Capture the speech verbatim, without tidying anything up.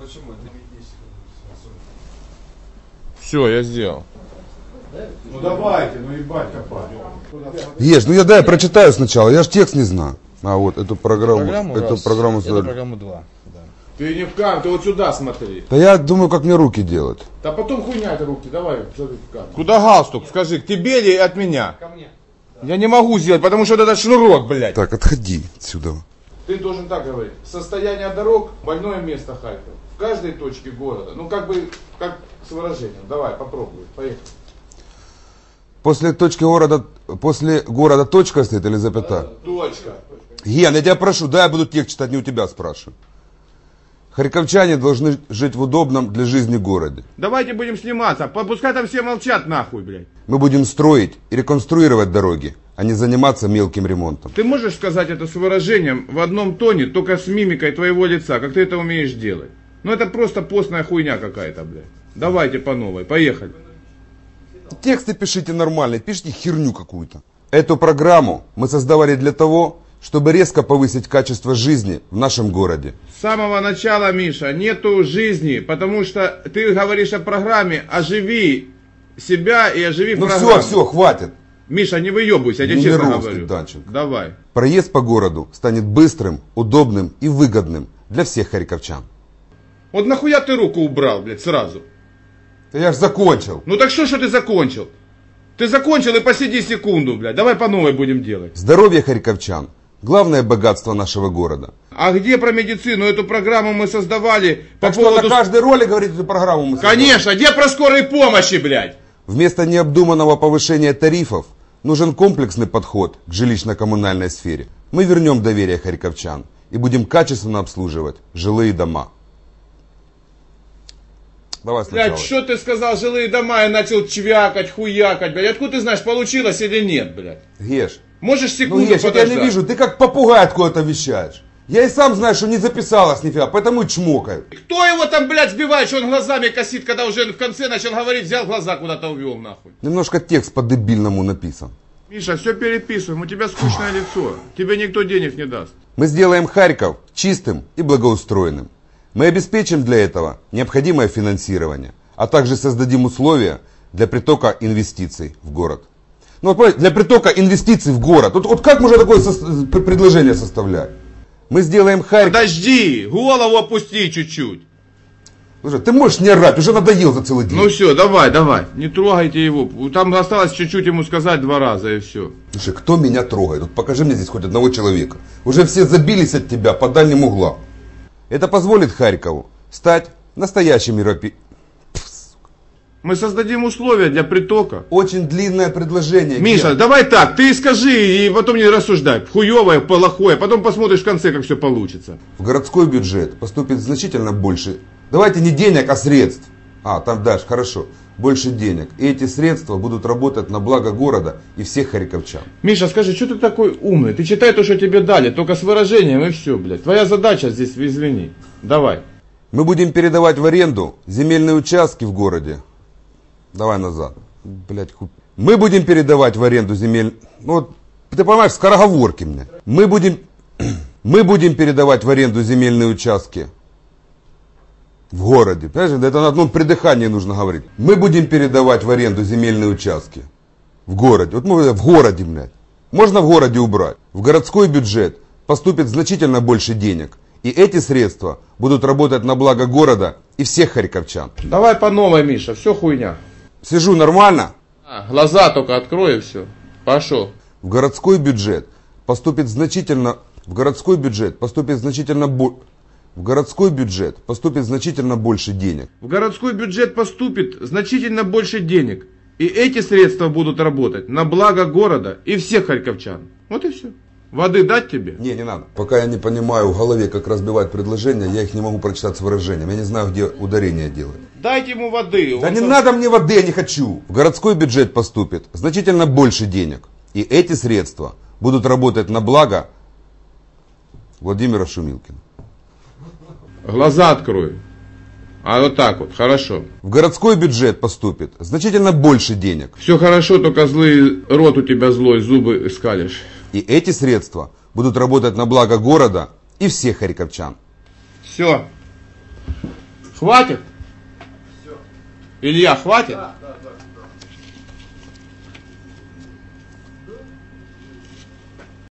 почему это? Все, я сделал. Ну давайте, ну ебать копать. Ешь, ну я дай прочитаю сначала, я ж текст не знаю. А вот эту программу, Программу эту раз, программу это создали. программу два. Да. Ты не в камеру, ты вот сюда смотри. Да я думаю, как мне руки делать. Да потом хуйня это руки, давай, смотри в камеру. Куда галстук? Скажи, к тебе или от меня? Ко мне. Я не могу сделать, потому что вот этот шнурок, блядь. Так, отходи отсюда. Ты должен так говорить. Состояние дорог, больное место Харьков. В каждой точке города. Ну как бы, как с выражением. Давай, попробуй, поехали. После точки города, после города точка стоит или запятая? Точка. Ген, я тебя прошу, да, я буду текст читать, не у тебя спрашиваю. Харьковчане должны жить в удобном для жизни городе. Давайте будем сниматься, пускай там все молчат нахуй, блядь. Мы будем строить и реконструировать дороги, а не заниматься мелким ремонтом. Ты можешь сказать это с выражением в одном тоне, только с мимикой твоего лица, как ты это умеешь делать? Ну это просто постная хуйня какая-то, блядь. Давайте по новой, поехали. Тексты пишите нормальные, пишите херню какую-то. Эту программу мы создавали для того, чтобы резко повысить качество жизни в нашем городе. С самого начала, Миша, нету жизни, потому что ты говоришь о программе, оживи себя и оживи Ну программу. все, все, хватит. Миша, не выебывайся, я тебе честно Генеровский, говорю. Данченко. Давай. Проезд по городу станет быстрым, удобным и выгодным для всех харьковчан. Вот нахуя ты руку убрал, блядь, сразу? Да я ж закончил. Ну так что, что ты закончил? Ты закончил и посиди секунду, блядь. Давай по новой будем делать. Здоровье харьковчан – главное богатство нашего города. А где про медицину? Эту программу мы создавали по Так поводу... что на каждой роли, говорит, эту программу мы создали. Конечно, где про скорой помощи, блядь? Вместо необдуманного повышения тарифов нужен комплексный подход к жилищно-коммунальной сфере. Мы вернем доверие харьковчан и будем качественно обслуживать жилые дома. Давай сначала. Блядь, что ты сказал, жилые дома, я начал чвякать, хуякать, блядь. Откуда ты знаешь, получилось или нет, блядь? Геш, Можешь ну секунду Геш, я тебя подождать? не вижу, ты как попугай откуда-то вещаешь. Я и сам знаю, что не записалась нифига, поэтому и чмокаю. Кто его там, блядь, сбивает, что он глазами косит, когда уже в конце начал говорить, взял глаза куда-то увел, нахуй. Немножко текст по-дебильному написан. Миша, все переписываем, у тебя скучное лицо. Тебе никто денег не даст. Мы сделаем Харьков чистым и благоустроенным. Мы обеспечим для этого необходимое финансирование, а также создадим условия для притока инвестиций в город. Ну, вот, понимаете, для притока инвестиций в город. Вот, вот как можно такое со- предложение составлять? Мы сделаем Харьков... Подожди, голову опусти чуть-чуть. Слушай, ты можешь не орать, уже надоел за целый день. Ну все, давай, давай, не трогайте его. Там осталось чуть-чуть ему сказать два раза и все. Слушай, кто меня трогает? Вот покажи мне здесь хоть одного человека. Уже все забились от тебя по дальним углам. Это позволит Харькову стать настоящим европе... Мы создадим условия для притока. Очень длинное предложение. Миша, Ген. давай так, ты скажи и потом не рассуждай. Хуевое, плохое, потом посмотришь в конце, как все получится. В городской бюджет поступит значительно больше. Давайте не денег, а средств. А, там дальше, хорошо. Больше денег. И эти средства будут работать на благо города и всех харьковчан. Миша, скажи, что ты такой умный? Ты читай то, что тебе дали, только с выражением и все, блядь. Твоя задача здесь, извини. Давай. Мы будем передавать в аренду земельные участки в городе. Давай назад. Блядь, хуй. Мы будем передавать в аренду земель... Ну, вот, ты понимаешь, скороговорки мне. Мы будем... Мы будем передавать в аренду земельные участки в городе. Понимаешь, это на одном придыхании нужно говорить. Мы будем передавать в аренду земельные участки в городе. Вот мы в городе, блядь. Можно в городе убрать. В городской бюджет поступит значительно больше денег. И эти средства будут работать на благо города и всех харьковчан. Давай по новой, Миша, все хуйня. Сижу нормально? А, глаза только открой и все. Пошел. В городской бюджет поступит значительно... В городской бюджет поступит значительно больше... В городской бюджет поступит значительно больше денег. В городской бюджет поступит значительно больше денег. И эти средства будут работать на благо города и всех харьковчан. Вот и все. Воды дать тебе? Не, не надо. Пока я не понимаю в голове, как разбивать предложения, я их не могу прочитать с выражением. Я не знаю, где ударение делать. Дайте ему воды. Да Он не сам... надо мне воды, я не хочу. В городской бюджет поступит значительно больше денег. И эти средства будут работать на благо Владимира Шумилкина. Глаза открой. А вот так вот, хорошо. В городской бюджет поступит значительно больше денег. Все хорошо, только злый рот у тебя злой, зубы скалишь. И эти средства будут работать на благо города и всех харьковчан. Все. Хватит? Все. Илья, хватит? Да, да, да.